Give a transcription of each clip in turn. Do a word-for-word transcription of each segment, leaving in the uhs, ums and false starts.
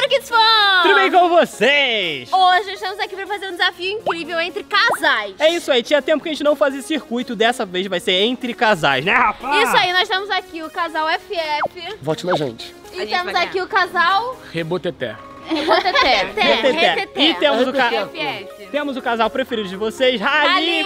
galera, Kids Fun! Tudo bem com vocês? Hoje estamos aqui para fazer um desafio incrível entre casais. É isso aí, tinha tempo que a gente não fazia circuito, dessa vez vai ser entre casais, né, rapaz? Isso aí, nós temos aqui o casal F F. Vote na gente. E temos aqui o casal... Reboteté. Reteté. Reteté. E temos o, ca... F F. temos o casal preferido de vocês, Ralipe!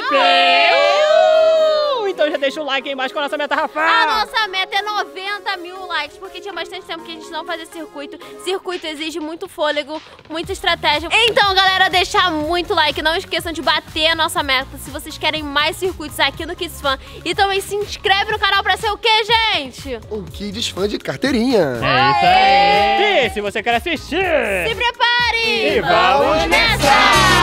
Então já deixa o like aí embaixo com a nossa meta, Rafa! A nossa meta é noventa mil likes, porque tinha bastante tempo que a gente não fazia circuito. Circuito exige muito fôlego, muita estratégia. Então, galera, deixar muito like. Não esqueçam de bater a nossa meta se vocês querem mais circuitos aqui no Kids Fun. E também se inscreve no canal pra ser o quê, gente? O Kids Fun de carteirinha. É isso aí! E se você quer assistir... Se prepare! E vamos nessa!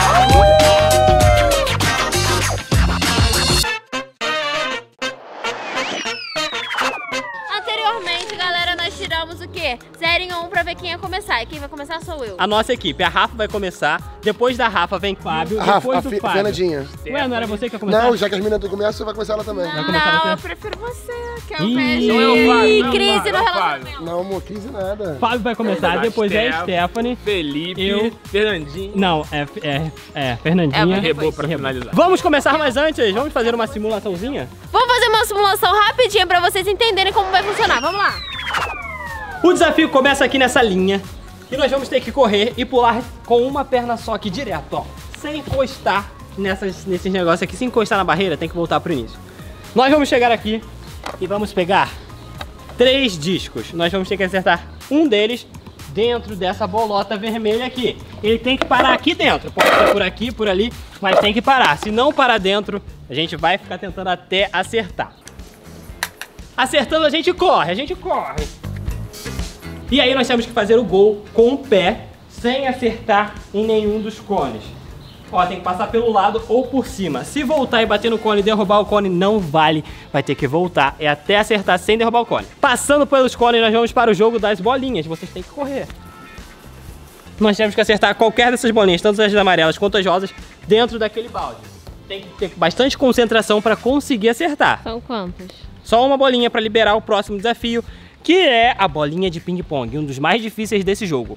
Anteriormente, galera, nós tiramos o quê? zero em um pra ver quem ia começar. E quem vai começar sou eu. A nossa equipe, a Rafa vai começar, depois da Rafa vem Fábio, A Rafa, depois a do Fi- Fábio. Fernandinha. Ué, não era você que ia começar? Não, já que as meninas começam, vai começar ela também. Vai começar Não, você? eu prefiro você, que é o Ih, beijo. não é o Fábio, Ih, não é o crise Fábio, no é o relacionamento. Não, amor, quinze nada. Fábio vai começar, depois é a Stephanie. Felipe, Eu. Fernandinho. Não, é, é, é Fernandinha. É, Rebou pra finalizar. Vamos começar, mas antes, vamos fazer uma simulaçãozinha? Vamos fazer uma simulação rapidinha pra vocês entenderem como vai funcionar. Vamos lá. O desafio começa aqui nessa linha, e nós vamos ter que correr e pular com uma perna só aqui direto, ó. Sem encostar nessas, nesses negócios aqui. Se encostar na barreira, tem que voltar pro início. Nós vamos chegar aqui e vamos pegar três discos. Nós vamos ter que acertar um deles dentro dessa bolota vermelha aqui. Ele tem que parar aqui dentro. Pode ser por aqui, por ali, mas tem que parar. Se não parar dentro, a gente vai ficar tentando até acertar. Acertando, a gente corre, a gente corre. E aí nós temos que fazer o gol com o pé, sem acertar em nenhum dos cones. Ó, tem que passar pelo lado ou por cima. Se voltar e bater no cone e derrubar o cone, não vale. Vai ter que voltar, é até acertar sem derrubar o cone. Passando pelos cones, nós vamos para o jogo das bolinhas. Vocês têm que correr. Nós temos que acertar qualquer dessas bolinhas, tanto as amarelas quanto as rosas, dentro daquele balde. Tem que ter bastante concentração para conseguir acertar. São quantas? Só uma bolinha para liberar o próximo desafio, que é a bolinha de ping-pong, um dos mais difíceis desse jogo.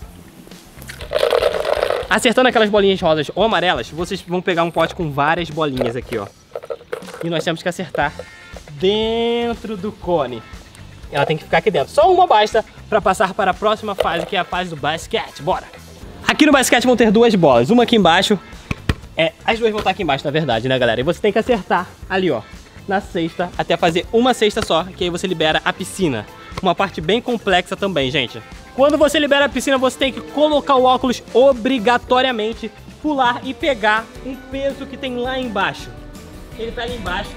Acertando aquelas bolinhas rosas ou amarelas, vocês vão pegar um pote com várias bolinhas aqui, ó. E nós temos que acertar dentro do cone. Ela tem que ficar aqui dentro. Só uma basta para passar para a próxima fase, que é a fase do basquete. Bora! Aqui no basquete vão ter duas bolas, uma aqui embaixo. É, as duas vão estar aqui embaixo, na verdade, né, galera? E você tem que acertar ali, ó, na cesta, até fazer uma cesta só, que aí você libera a piscina. Uma parte bem complexa também, gente. Quando você libera a piscina, você tem que colocar o óculos obrigatoriamente, pular e pegar um peso que tem lá embaixo. Ele pega embaixo.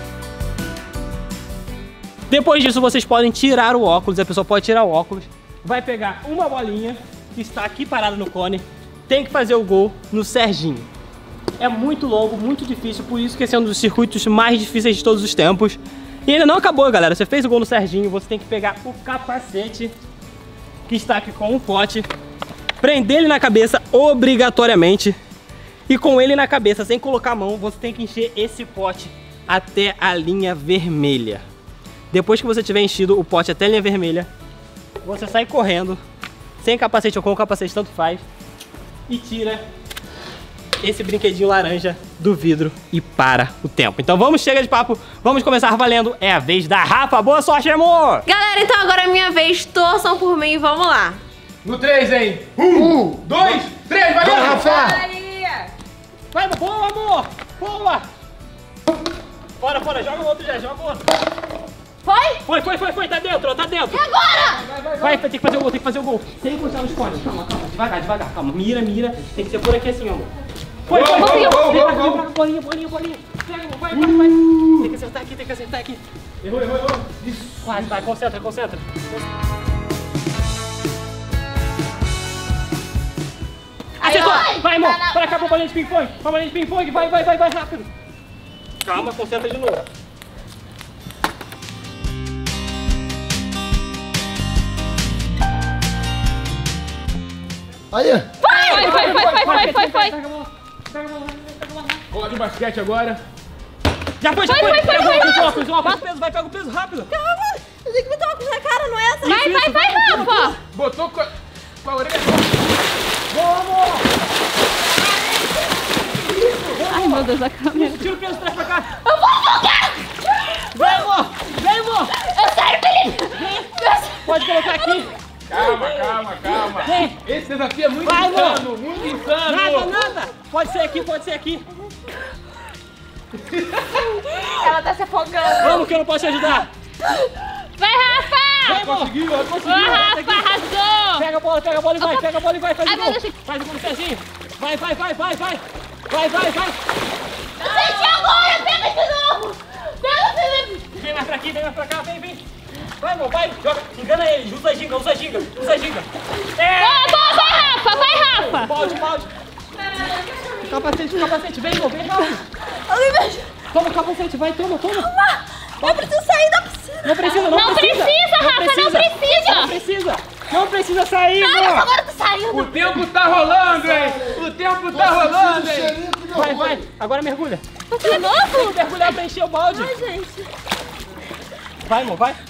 Depois disso, vocês podem tirar o óculos, a pessoa pode tirar o óculos, vai pegar uma bolinha que está aqui parada no cone, tem que fazer o gol no Serginho. É muito longo, muito difícil, por isso que esse é um dos circuitos mais difíceis de todos os tempos. E ainda não acabou, galera. Você fez o gol no Serginho, você tem que pegar o capacete que está aqui com um pote, prender ele na cabeça obrigatoriamente, e com ele na cabeça, sem colocar a mão, você tem que encher esse pote até a linha vermelha. Depois que você tiver enchido o pote até a linha vermelha, você sai correndo, sem capacete ou com capacete, tanto faz, e tira esse brinquedinho laranja do vidro e para o tempo. Então vamos, chega de papo, vamos começar valendo. É a vez da Rafa. Boa sorte, amor! Galera, então agora é minha vez. Torçam por mim e vamos lá. No três, hein? Um, Dois, três, vai, vai, vai! Rafa! Vai, boa, amor! Boa! Fora, fora, joga o outro já, joga o outro. Foi? Foi, foi, foi, foi, tá dentro, ó, tá dentro. E agora? Vai, tem que fazer o gol, tem que fazer o gol. Sem encostar nos cones. Calma, calma, devagar, devagar, calma. Mira, mira. Tem que ser por aqui assim, amor. Foi, foi, foi, Gol, gol, vem pra cá, gol, vem pra cá, bolinha, bolinha, bolinha. Pega, amor, vai, vai, vai. Tem que acertar aqui, tem que acertar aqui. Errou, errou, errou. Quase, vai, concentra, concentra. Acertou! Vai, amor, para cá, pra bolinha de ping-pong. Pra bolinha de ping-pong, vai, vai, vai, vai, rápido. Calma, concentra de novo. Aí, Foi, foi, foi, foi, foi, foi, foi. Pega a mão, pega a mão, pega a mão. Bola de basquete agora. Já foi, já Foi, foi. foi, foi, Pega o foi, óculos, foi. óculos, óculos, peso, vai, pega o peso rápido. Calma, eu tenho que botar óculos na cara, não é essa? Vai, Isso, vai, vai, Rafa. Botou... co- Com a orelha. Boa, amor! Ai, meu Deus, a câmera. Tira o peso, traz pra cá. Eu vou voltar! Vem, amor! Vem, amor! Eu sério, Felipe! Pode colocar aqui. Calma, calma, calma. Vem. Esse desafio é muito Vai, insano, muito insano. Nada, nada. Pode ser aqui, pode ser aqui. Ela tá se afogando. Vamos que eu não posso te ajudar. Vai, Rafa! Vem, amor. Conseguiu, conseguiu. Vai, Rafa, arrasou! Pega a bola, pega a bola e vai, pega a bola e vai, faz Ai, de meu novo. Deus. Faz de novo, Serginho. Vai, vai, vai, vai, vai. Vai, vai, vai. Gente, agora! Pega de novo! Pega, Felipe! Vem mais pra aqui, vem mais pra cá, vem, vem. Vai, amor, vai. Joga. Engana ele. Usa a ginga, usa a ginga, usa a ginga. É. Boa, boa, vai, Rafa! Vai, Rafa! Balde, balde. Capacete, capacete. Vem, amor, vem rápido. Toma o capacete, vai, toma, toma. Eu preciso sair da piscina! Não precisa, não, Não precisa, Rafa, não precisa! Não precisa. Não precisa sair, Cara, amor. agora tá saindo! O tempo tá rolando, hein? O tempo tá rolando, hein? Vai, vai. Agora mergulha. De novo? Mergulhar pra encher o balde. Ai, gente. Vai, amor, vai.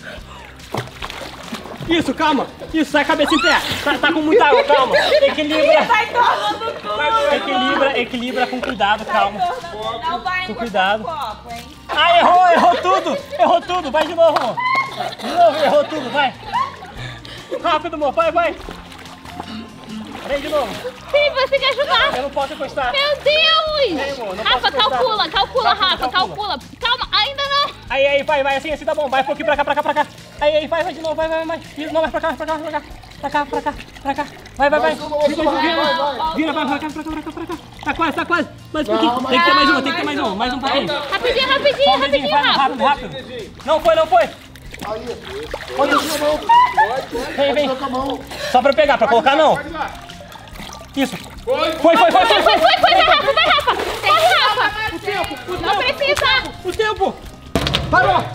Isso, calma. Isso, sai a cabeça em pé. Tá, tá com muita água, calma. Equilibra. Vai tornando tudo! Equilibra, equilibra com cuidado, calma. Não vai Com encostar cuidado. no copo, hein? Ah, errou, errou tudo. Errou tudo. Vai de novo, amor. De novo, errou tudo, vai. Rápido, amor, vai, vai. Vem de novo. Felipe, você quer ajudar? Eu não posso encostar. Meu Deus! Vem, amor, não Rafa, posso encostar. calcula, calcula, Calcula, Rafa, calcula. calcula. Calma, ainda não. Aí, aí, vai, vai, assim, assim, tá bom. Vai um pouquinho pra cá, pra cá, pra cá. Aí, aí, vai, vai de novo, vai, vai, vai. Isso, não, mais pra cá, mais pra cá, mais pra cá. Pra cá, pra cá, pra cá. Vai, vai, vai. Vai, vai, Vira, vai, vira, vai, vai. vira, vai, pra cá, pra cá, pra cá, pra cá. Tá quase, tá quase. Mais um pouquinho. Tem que ter mais uma, tem que ter mais uma, mais um pouquinho. Rapidinho, Só rapidinho, um dedinho, rapidinho, vai, Rafa. rápido, rápido. Não foi, não foi. Aí. Pode tirar a mão. Vem, vem. Pode com a mão. Só pra eu pegar, pra colocar não. Pode ir lá. Isso. Foi. Foi, foi, foi, foi, Foi, foi. foi, foi, vai, Rafa, vai, Rafa. Vai, Rafa. O tempo, o Não tempo, precisa. o tempo. Parou.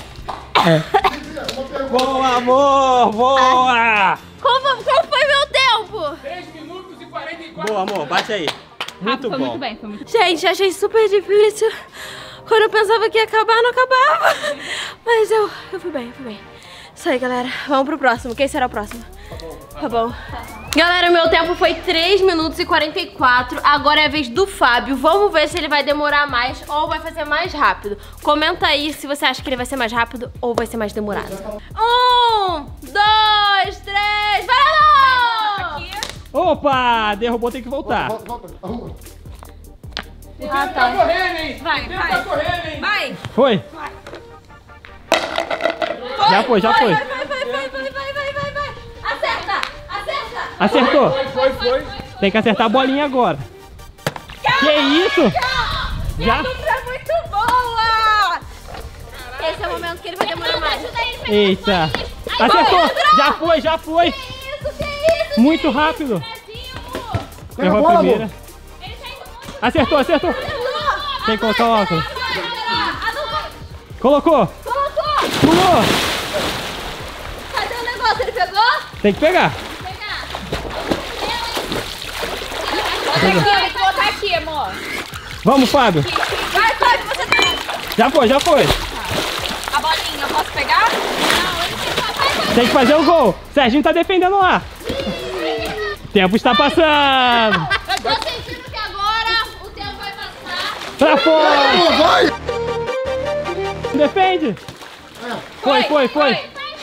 Boa, amor, boa. Como, qual foi meu tempo? três minutos e quarenta e quatro. Boa, amor, bate aí. Muito foi bom. muito bem, foi muito bem. Gente, achei super difícil. Quando eu pensava que ia acabar, não acabava. Mas eu, eu fui bem, eu fui bem. Isso aí, galera. Vamos pro próximo. Quem será o próximo? Tá bom. Galera, meu tempo foi três minutos e quarenta e quatro. Agora é a vez do Fábio. Vamos ver se ele vai demorar mais ou vai fazer mais rápido. Comenta aí se você acha que ele vai ser mais rápido ou vai ser mais demorado. Um, dois, três, vai lá! Aqui. Opa, derrubou, tem que voltar. Volta, volta. Arruma. O tempo Ah, tá tá. correndo, hein? Vai, O tempo vai. tá correndo, hein? Vai! Foi? Já foi, já foi. Vai, vai, vai, vai, vai, vai, vai, vai, vai. Acerta, acerta. Acertou. Foi, foi, foi. Tem que acertar a bolinha agora. Que isso? Já? Dupla é muito boa! Esse é o momento que ele vai demorar mais. Eita. Acertou. Já foi, já foi. Que isso, que isso? Muito rápido. Pega a Errou a bola, primeira. amor. Acertou, acertou. Tem que colocar o óculos. Ah, Colocou. colocou. Pulou. Cadê o negócio? Ele pegou? Tem que pegar. Bota aqui, tem que colocar aqui, amor. Vamos, Fábio. Vai, Fábio, você tem Já foi, já foi. a bolinha, eu posso pegar? Tem que fazer o gol. Serginho tá defendendo lá. O tempo está passando. Eu tô sentindo que agora o tempo vai passar. Pra fora. Boa, vai. Defende. Foi, foi, foi.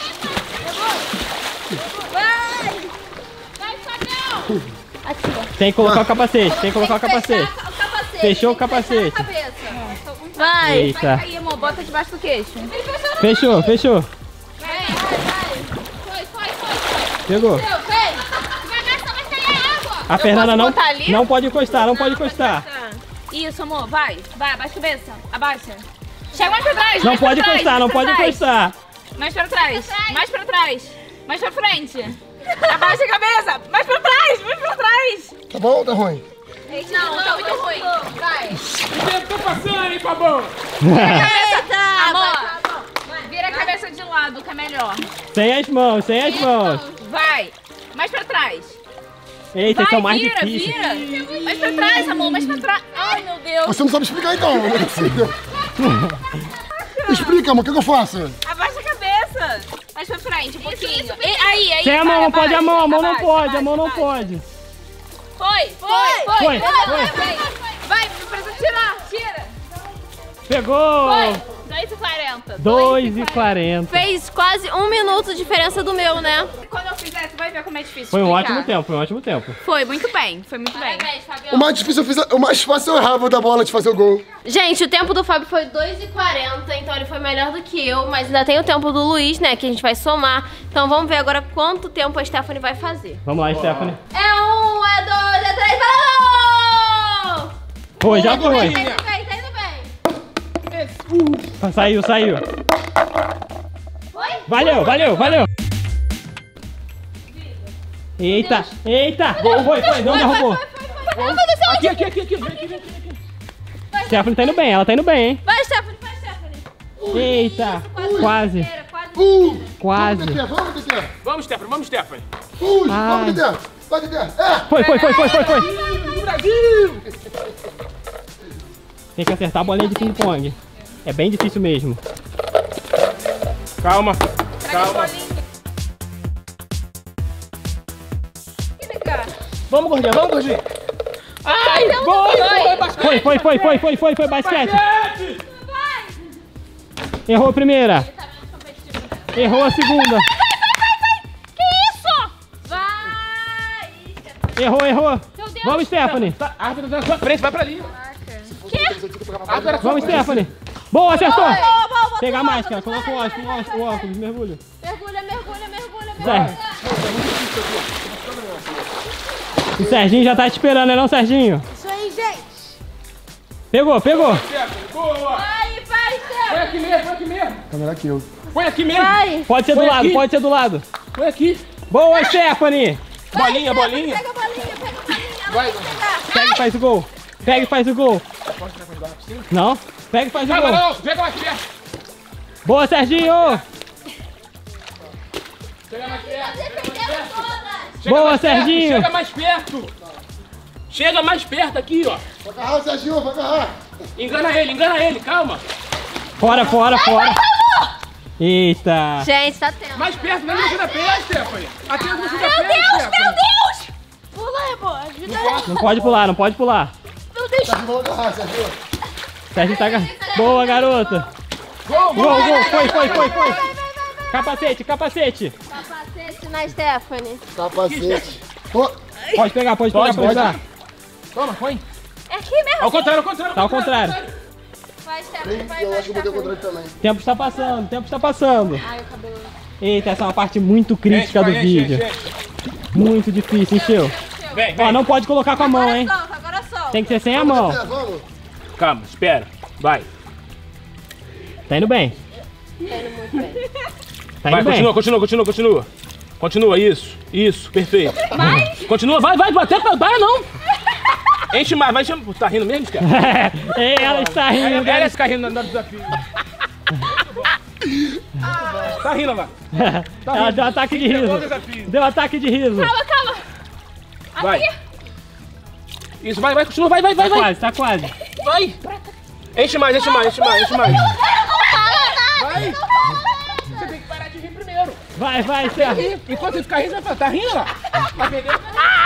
Vai! Vai, Fabião. Aqui, ó. Tem que colocar o capacete. Tem que colocar o capacete. Fechar o capacete. Fechou o tem que fechar capacete. a cabeça. Tô com- Vai. Vai Eita. cair, amor. Bota debaixo do queixo. Fechou, fechou. Vai, vai, vai. Foi, foi, foi. Pegou. Meu, vem. Devagar, só vai sair a água. A Fernanda posso não, botar ali? não pode encostar, não pode encostar. Isso, amor. Vai. Vai, abaixa a cabeça. Abaixa. Chega mais pra trás. Não mais pra pode trás, encostar, mais não pra pode trás. encostar. Mais pra trás. pra trás. Mais pra trás. Mais pra frente. Abaixa a cabeça. Mais pra trás. Mais pra trás. Tá bom ou tá ruim? Não, tá muito ruim. Vai. O tempo tá passando, hein, Fabão? Eita. Amor, vira a cabeça de lado, que é melhor. Sem as mãos, sem as mãos. Vai. Mais pra trás. Eita, Vai, esse é o mais vira, difícil. vira. Mais pra trás, amor. Mais pra trás. Ai, meu Deus. Você não sabe explicar então, não é possível. Explica, amor, o que que eu faço? Abaixa a cabeça. Mais pra frente, um pouquinho. E, aí, aí. Sem a mão, não pode a mão, a mão não abaixa, pode, a abaixa, mão não abaixa. pode. Foi, foi, foi. Foi, Vai, foi. vai, vai, precisa tirar, tira. Pegou! Foi. dois e quarenta. dois e quarenta. Fez quase um minuto de diferença do meu, né? Quando eu fizer, você vai ver como é difícil. Foi um explicar. ótimo tempo, foi um ótimo tempo. Foi muito bem, foi muito bem. Parabéns, O Fabião. mais difícil eu fiz, o mais fácil eu errava da bola de fazer o gol. Gente, o tempo do Fábio foi dois e quarenta, então ele foi melhor do que eu, mas ainda tem o tempo do Luiz, né, que a gente vai somar. Então vamos ver agora quanto tempo a Stephanie vai fazer. Vamos lá, Stephanie. É um, é dois, é três, parou! Foi, já foi. Tá indo bem, tá indo bem. Saiu, saiu. Foi? Valeu, valeu, valeu. Eita, eita. Foi, foi, não derrubou. Aqui, aqui, aqui, aqui. Vem aqui, vem aqui, vem aqui. Stephanie tá indo bem, ela tá indo bem, hein? Vai, Stephanie, vai, Stephanie. Eita, Isso, quase. inteira, quase. Uh, Quase. Vamos, Dedé, vamos, Dedé. Vamos, Stephanie, vamos, Stephanie. Uh, Ai. vamos, Dedé. Vai, Dedé. É. Foi, foi, foi, foi, foi, foi. Do Brasil! Tem que acertar a bolinha de ping-pong. É bem difícil mesmo. Calma, calma. Vamos, gordinha, vamos, gordinha. Ai, boa, foi, basquete. Foi, foi, foi, foi, foi, foi, foi, basquete. Basquete. Errou a primeira. Errou a segunda. Que isso? Vai! Errou, errou. Meu Deus. Vamos, Stephanie. Tá, a árbitra tá na sua frente, vai pra ali. A árbitra na sua Vamos, frente. Stephanie. Boa, acertou. Boa, boa, boa, Pega a boa, máscara, boa, coloca o boa, óculos, boa, o óculos, o óculos, mergulho. Mergulha, mergulha, mergulha, mergulha. Certo. O Serginho já tá te esperando, né não, Serginho? Isso aí, gente. Pegou, pegou. Stephanie, boa. Vai, vai, Põe Stephanie. aqui mesmo, põe aqui mesmo. Tá melhor que eu. Põe aqui mesmo. Vai. Pode ser do Põe lado, aqui. pode ser do lado. Põe aqui. Boa, Stephanie. Bolinha, bolinha. Pega a bolinha, pega a bolinha. Ela Vai. vai pegar. Pega e faz o gol. Pega e faz o gol. Não? Pega e faz o Calma, gol. não. Pega mais perto. Boa, Serginho. Chega mais perto. Defendendo todas. Chega Boa, mais perto, Serginho. Chega mais perto. Chega mais perto aqui, ó. Vai agarrar, Serginho, vai agarrar. Engana ele, engana ele, calma. Fora, fora, fora. Eita. Gente, tá tendo. Mais perto, nem no da pé, Stephanie. Atende no da pé, Meu Deus, Stephanie. meu Deus. Pula, Rebo. Ajuda aí. Não pode pular, não pode pular. Meu Deus. Serginho, vamos agarrar, Serginho. Serginho tá... gar- Boa, garota. Gol, Gol, gol. Foi, foi, foi, foi. Capacete, capacete. Capacete na Stephanie. Capacete. Pô, Pode pegar, pode pegar, Pode, pode pode. dar. Toma, põe. É aqui mesmo. Ao contrário, ao contrário. Tá ao contrário. Vai, Stephanie. Vai, eu vai, acho que eu botei o Stephanie. controle também. O tempo está passando, o tempo está passando. Ai, o cabelo. Eita, essa é uma parte muito crítica do Enche, vídeo. enche, enche. Muito difícil, encheu. Vem, Ó, vem. não pode colocar com a mão, hein? Agora solta, agora solta. Tem que ser sem a mão. Dedé, vamos. Calma, espera. Vai. Tá indo bem. Tá Vai, indo bem. continua, continua, continua, continua. Continua, isso, isso, perfeito. Mais? Continua, vai, vai, até para, para não. Enche mais, vai, enche. Tá rindo mesmo, cara? Ei, ela está rindo. Ela fica rindo no desafio. Tá rindo agora. Ela deu ataque de Pegou o riso. desafio. Deu ataque de riso. Calma, calma. Vai. Isso, vai, vai, continua, vai, vai, vai, Tá vai. quase, tá quase. Vai. Enche mais, enche mais, enche mais, enche mais. Vai. Você tem que parar de rir primeiro. Vai, vai, Sérgio. Enquanto você ficar rindo, você vai falar, tá rindo lá? Vai perder.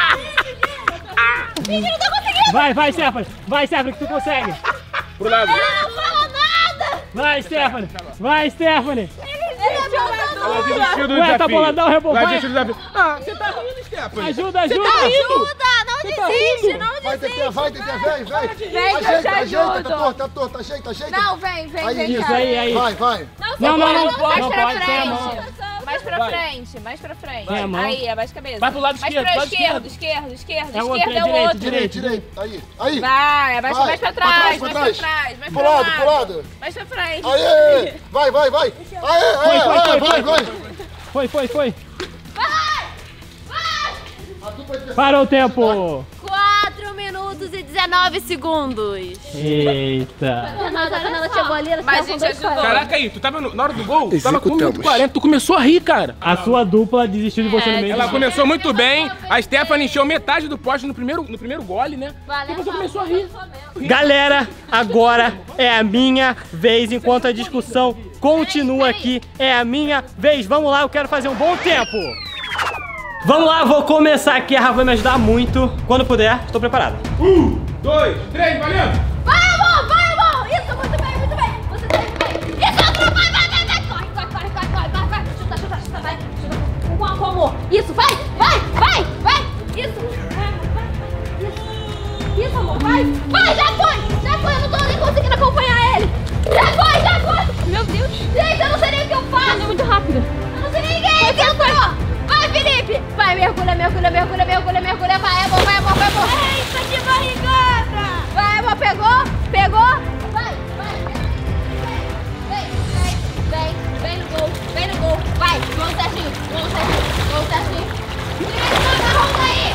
Vai, vai, Stephanie. Vai, Stephanie, que tu consegue. Pro lado. Não fala nada. Vai, Stephanie. Vai, Stephanie. Ela desistiu do Ué, tá desafio. boladão, Rebol, Ela vai. desistiu do desafio. Ah, você tá rindo, Stephanie. Ajuda, ajuda. Ajuda, não tá desiste, rindo? não Vai, desiste. Dedé, vai, Dedé, vem, vem. Vem que eu te Ajeita, ajeita, ajudo. tá torto, tá torto, ajeita, ajeita. Não, vem, vem, Aí, vem isso cá. aí, aí. Vai, vai. Não, não, não. Mais Não pra pode ser a mão. frente. Mais pra frente, mais pra frente. Vai a mão. Aí, abaixa a cabeça. Vai pro lado mais esquerdo, pro lado esquerdo, esquerdo, esquerdo, É o outro, esquerdo é é o direito, outro. Direito, direito. Aí, aí. Vai, abaixa Vai. mais pra Pra trás, trás, mais pra pra trás. trás, mais Pro pra lado, pro lado. Mais pra frente. Aí, vai, vai, vai. Aí, Foi, aí, foi, aí, foi, vai, foi. vai. Foi, foi, foi. A dupla de Parou o tempo. quatro minutos e dezessete dezenove segundos. Eita. Quando ela chegou ali, ela Mas, estava com gente, dois ajudou. quarenta. Caraca aí, tu tava no- na hora do gol, tu tava com um minuto e Executamos. quarenta, tu começou a rir, cara. A sua dupla desistiu de você no meio. Ela do- começou muito bem, a Stephanie encheu metade do poste no primeiro, no primeiro gole, né? Valeu, Depois começou a rir. Galera, agora é a minha vez, enquanto a discussão continua aqui. É a minha vez. Vamos lá, eu quero fazer um bom tempo. Vamos lá, vou começar aqui. A Rafa vai me ajudar muito. Quando puder, estou preparado. Um, dois, três, valendo! Vai, amor, vai, amor. Isso, muito bem, muito bem. Você tá indo bem. Isso, outro, vai, vai, vai, vai. Corre, corre, corre, corre, corre, vai, vai. Chuta, chuta, chuta, vai. Chuta com com amor. Isso, vai, vai, vai, vai. Isso. Vai, vai, vai. Isso. Isso, amor, vai. Vai, já foi. Já foi, eu não tô nem conseguindo acompanhar ele. Já foi, já foi. Meu Deus. Gente, eu não sei nem o que eu faço. É muito rápido. Eu não sei nem ninguém. Foi, foi, foi. Vai, Felipe! Vai, mergulha, mergulha, mergulha, mergulha, mergulha. Vai, amor, vai, amor, vai, amor. Eita, de barrigada! Vai, amor, pegou? Pegou? Vai, vai, vem, vem, vem, vem no gol, vem no gol. Vai, vamos certinho, vamos certinho, vamos certinho. Isso, arruma aí!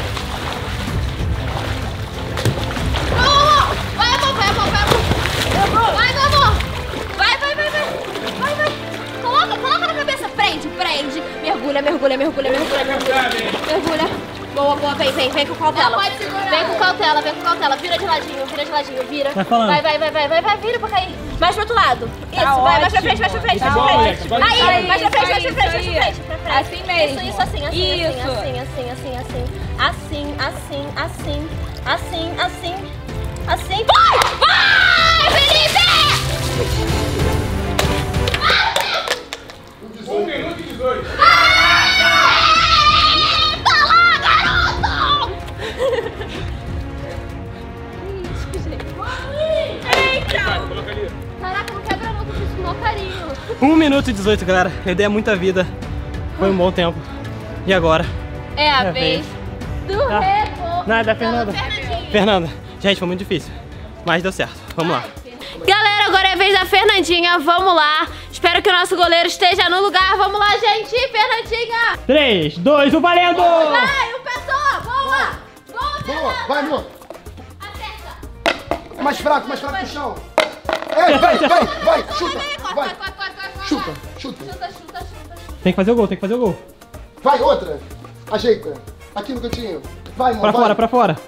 Vamos, vai, amor, vai, amor, vai, amor. Vai, meu amor. Vai, vai, vai, vai. Vai, vai. Coloca, coloca na cabeça. Prende, prende. Mergulha, mergulha, mergulha, mergulha, mergulha. Mergulha. Boa, boa, vem, vem, vem com cautela. Pode segurar. Vem com cautela, vem com cautela. Vira de ladinho, vira de ladinho, vira. Vai falando. Vai, vai, vai, vai, vai, vai, vira pra cair. Mais pro outro lado. Isso, vai, mais pra frente, mais pra frente, mais Tá pra bom, frente. Alex, Aí, vai. mais pra frente, mais pra Isso frente, mais aí, pra frente, pra frente. Assim mesmo. Isso, isso, assim, assim, Isso. assim, assim, assim, assim, assim, assim, assim, assim, assim, assim. Vai! Vai, Felipe! Um minuto e dezoito. Tá lá, garoto! Eita! Coloca ali. Caraca, não quebra não, que eu fiz com o maior carinho. um minuto e dezoito, galera. Eu dei muita vida. Foi um bom tempo. E agora? É a É a vez do Tá. repo. Nada, Fernanda. Fernandinha. Fernanda, gente, foi muito difícil. Mas deu certo. Vamos lá. Galera, agora é a vez da Fernandinha. Vamos lá. Espero que o nosso goleiro esteja no lugar. Vamos lá, gente. Fernandinha. três, dois, um, valendo! Vai, o pessoal. Boa. Boa, Boa, Fernanda. vai, amor. Acerta. Mais fraco, mais fraco no chão. É, vai, vai, vai, chuta. Corre, Vai, corre, corre, corre, corre. chuta, chuta. Chuta, chuta, chuta. Tem que fazer o gol, tem que fazer o gol. Vai, outra. Ajeita. Aqui no cantinho. Vai, amor, Pra vai. fora, pra fora.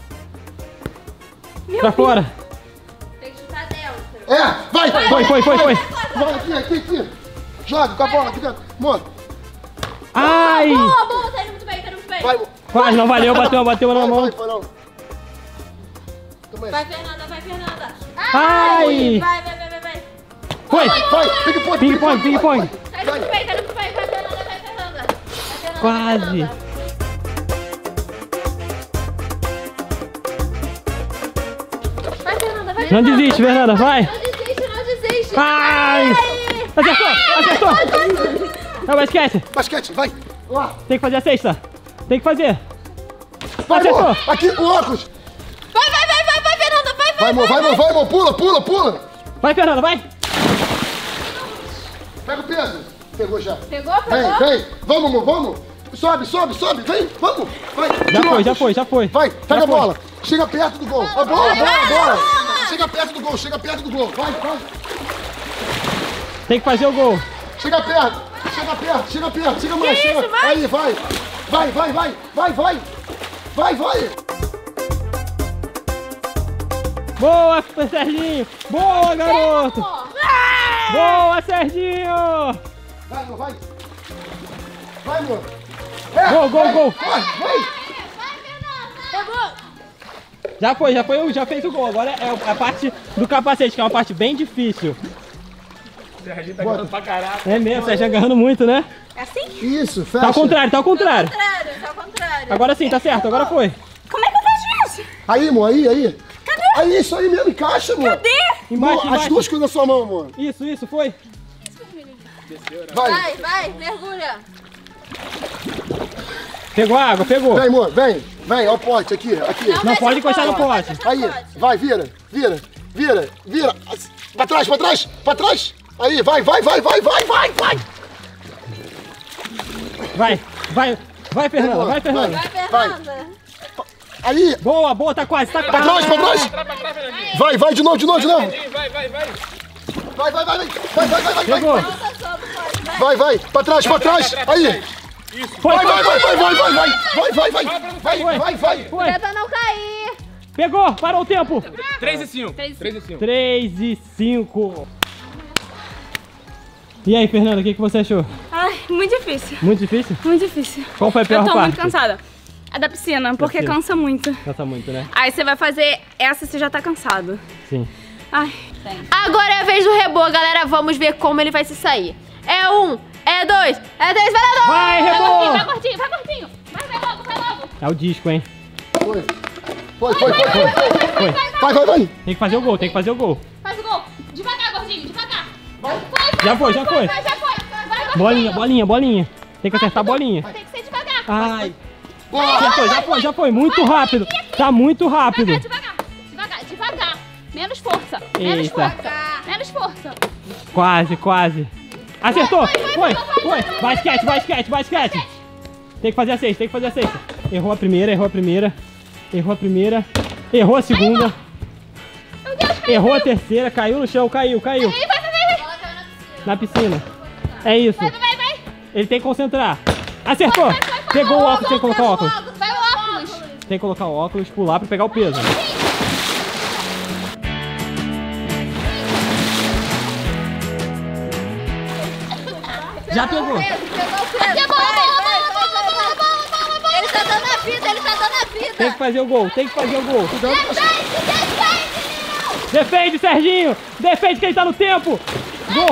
Pra fora. Tem que chutar dentro. É, vai, vai. Foi, foi, foi, foi. Vai, aqui, aqui, aqui. Joga com a bola aqui dentro. Amor, Ai! Boa, boa. Tá indo muito bem, tá indo muito bem. vai, amor. Quase não valeu, bateu, bateu na Vai, mão. vai, farol. Toma aí. Vai, Fernanda, vai, Fernanda. Ai! Vai, vai, vai, vai, vai. Foi! Vai, ping pong, Ping pong, ping pong. Tá indo muito bem, tá indo muito bem. Vai, Fernanda, vai, Fernanda. Vai, Fernanda, Quase. vai, Fernanda. Vai, Fernanda, vai, Não Fernanda. desiste, Fernanda, vai! Não desiste, não desiste. Ai! Acertou! Acertou! Não, mas esquece! Basquete, vai. Lá. Tem que fazer a sexta! Tem que fazer! Vai, Acertou! amor. Aqui, o óculos. Vai, vai, vai, vai, vai, Fernanda, vai, vai. Vai, amor, vai, amor, vai, amor. Pula, pula, pula. Vai, Fernanda, vai! Pega o peso. Pegou já. Pegou, Vem, pegou? vem. Vamos, amor, vamos. Sobe, sobe, sobe. Vem, vamos. Vai. Já tira o foi, já óculos. foi, já foi! Vai, pega Já a foi. bola. Chega perto do gol. A bola, a bola, a bola. Chega perto do gol, chega perto do gol. Vai, vai. Tem que fazer o gol! Chega perto. Chega perto, chega perto. Chega mais, chega. isso, vai. Aí, vai. Vai, vai, vai. Vai, vai. Vai, vai. Boa, Serginho! Boa, garoto! Boa, Serginho! Vai, amor, vai. Vai, amor. É, Gol, gol, vai. gol. Vai, vai. Pegou. Já foi, já foi, já fez o gol. Agora é a parte do capacete, que é uma parte bem difícil. O Serginho tá ganhando pra caralho. É mesmo, você já agarrando muito, né? É assim? Isso, fecha. Tá ao contrário, tá ao contrário. Contrário, tá ao contrário. Agora sim, tá certo, agora foi. Como é que eu faço isso? Aí, amor, aí, aí. Cadê? Aí, isso aí mesmo, encaixa, amor. Cadê? Embaixo, As embaixo. duas coisas na sua mão, amor. Isso, isso, foi. Vai. Vai, vai, mergulha. Pegou a água, pegou. Vem, amor, vem. Vem, ó o pote aqui, aqui. Não mexe pode no encostar no pote. Aí, vai, vira, vira, vira, vira. Pra trás, pra trás, pra trás. Aí, vai, vai, vai, vai, vai, vai, vai. Vai, vai, vai, Fernanda, vai, Fernanda. Vai, Fernanda. Aí. Boa, boa, tá quase, tá Pra quase. trás, pra trás. Vai, vai, de novo, de novo, de novo. Vai, vai, vai. Vai, vai, vai, vai. Vai, vai, vai, vai. Pegou. Vai, vai. Pra trás, pra trás. Aí. Foi, Vai, vai, vai, vai, vai, vai, vai. Vai, vai, vai. Foi. Vai, vai, vai. Foi. Tenta não cair. Pegou, parou o tempo. três e cinco. três e cinco. três e cinco. E aí, Fernanda, o que, que você achou? Ai, muito difícil. Muito difícil? Muito difícil. Qual foi a pior Eu tô parte? muito cansada. A da piscina, porque piscina. cansa muito. Cansa muito, né? Aí você vai fazer essa e você já tá cansado. Sim. Ai. Agora é a vez do Rebô, galera. Vamos ver como ele vai se sair. É um, é dois, é três, vai lá, Vai, Vai Rebô! curtinho, vai curtinho, vai curtinho. Vai, vai logo, vai logo. É o disco, hein? Foi. Foi, foi, foi, foi. Foi. Vai, vai, vai. Tem que fazer o gol, tem que fazer o gol. Faz o gol. Devagar, gordinho, devagar. Foi, foi, Já foi, já foi. Vai, já foi. Vai, gordinho. Bolinha, bolinha, bolinha. Tem que acertar a bolinha. Tem que ser devagar. Ai. Já foi, já foi, já foi. Muito rápido. Tá muito rápido. Devagar, devagar, devagar, devagar. Menos força, menos Eita. força. Menos força. Quase, quase. Acertou. Foi, foi. Basquete, basquete, basquete. Tem que fazer a sexta, tem que fazer a sexta. Errou a primeira, errou a primeira. Errou a primeira. Errou a segunda. Meu Deus, caiu. Errou a terceira, caiu no chão, caiu, caiu. Vai, vai, vai, vai. Na piscina. É isso. Vai, vai, vai. Ele tem que concentrar. Acertou. Pegou o óculos, tem que colocar o óculos. Vai o óculos. Tem que colocar o óculos, pular pra pegar o peso. Já pegou. Pegou, bola, bola, bola, bola, bola, bola. Ele tá dando a vida, ele tá dando a vida. Tem que fazer o gol, tem que fazer o gol. Defende, defende, Defende, Serginho. Defende que ele tá no tempo. Gol.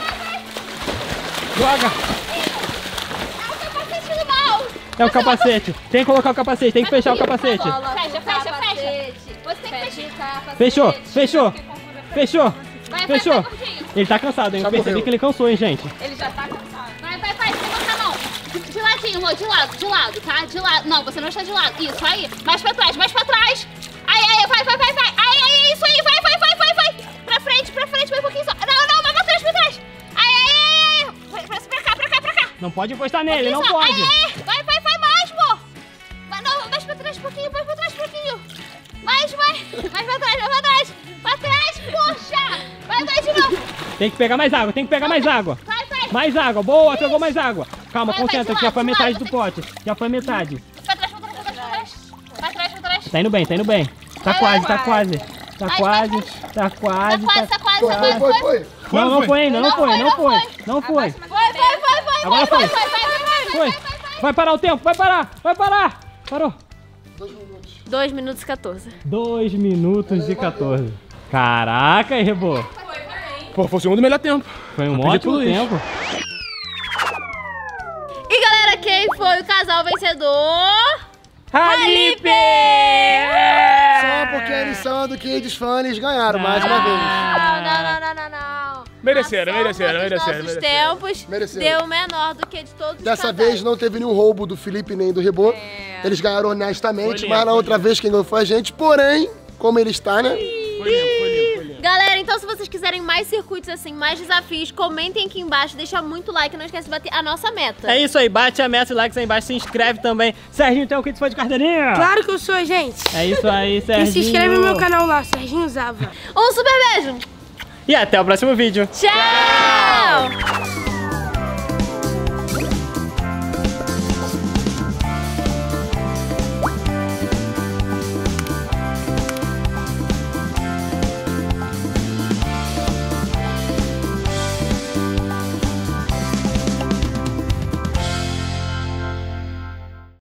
Joga. capacete do mal. É o capacete. Tem que colocar o capacete, tem que fechar o capacete. Fecha, fecha, fecha. Você tem que fechar. Fechou, fechou. Fechou. Vai, vai, Fechou. vai, gordinho. Ele tá cansado, hein? Eu percebi morreu. que ele cansou, hein, gente? Ele já tá cansado. Vai, vai, vai, levanta a mão. De, de ladinho, Lô, de lado, de lado, tá? De lado. Não, você não está de lado. Isso, aí. Mais pra trás, mais pra trás. Aí, aí, vai, vai, vai, vai. Aí, aí, isso aí, vai, vai, vai, vai, vai. Pra frente, pra frente, vai um pouquinho só. Não, não, vai pra trás, pra trás. Aí, aí, aí, aí. Vai, vai, pra cá, pra cá, pra cá. Não pode encostar nele, não Isso, pode. Aí, aí. Vai, vai, vai mais, amor. Vai, não, mais pra trás um pouquinho, mais pra trás um pouquinho. Mais, vai. Mais pra trás, mais pra trás. Pra trás, poxa. Vai, vai de novo. Tem que pegar mais água, tem que pegar mais água. Vai, vai. Mais água, boa, pegou mais água. Calma, Vai, vai, concentra, de que já lado, foi de metade lado, do pote. Já foi metade. Pra trás, pra trás, pra trás, pra trás. Pra trás, pra trás. Tá indo bem, tá indo bem. Tá Vai, quase, tá vai. quase. Tá Vai, quase, vai, tá Tá quase. quase, tá- tá quase, Foi, tá foi, quase. foi, foi. Não, não foi ainda, não Não foi, foi, não não foi. foi. Não foi. Vai, vai, vai, vai. Agora vai, foi. vai, vai, vai, vai, Foi. vai, vai, vai. Vai parar o tempo, vai parar, vai parar. Parou. dois minutos e quatorze. dois minutos e quatorze. Caraca, aí, Rebô. Pô, foi o segundo melhor tempo. Foi um Não perdi ótimo tudo isso. tempo. E galera, quem foi o casal vencedor? Felipe! Só porque eles são do Kids Fun, eles ganharam mais uma vez. Não, não, não, não, não, não. Mereceram, A soma mereceram, dos mereceram, nossos mereceram. tempos Mereceram. deu menor do que de todos os Dessa casais. vez não teve nenhum roubo do Felipe nem do Rebô. Eles ganharam honestamente, Foi mas limpo, na foi outra vez quem ganhou foi a gente. Porém, como ele está, né? Foi limpo, foi limpo, foi limpo. Galera, então se vocês quiserem mais circuitos assim, mais desafios, comentem aqui embaixo, deixa muito like, não esquece de bater a nossa meta. É isso aí, bate a meta e likes aí embaixo, se inscreve também. Serginho, tem um kit de carteirinha? Claro que eu sou, gente. É isso aí, Serginho. E se inscreve no meu canal lá, Serginho Zava. Um super beijo. E até o próximo vídeo. Tchau!